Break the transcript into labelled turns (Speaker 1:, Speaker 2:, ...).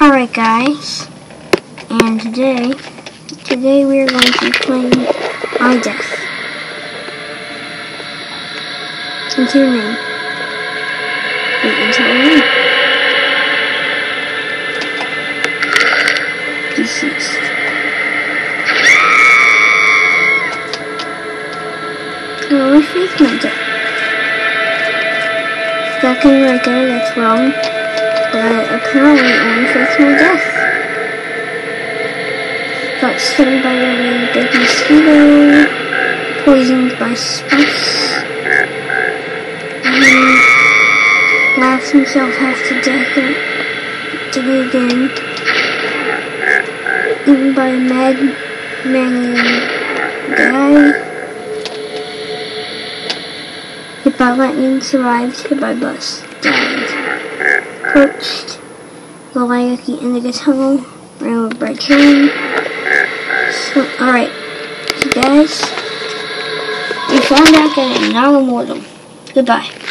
Speaker 1: Alright guys, and today we are going to be playing iDeath. What's your name? Wait, what's your name? Deceased. Oh, my faith meant it. That can be right there, that's wrong. But apparently only faith my death. Got stung by a really big mosquito, poisoned by spikes, and laughed himself half to death and did it again. Eaten by a man guy. Hit by lightning, survived. Hit by bus, died. Perched, Goliath in the tunnel, ran over by train. So, alright, so guys, we found out that I'm not immortal. Goodbye.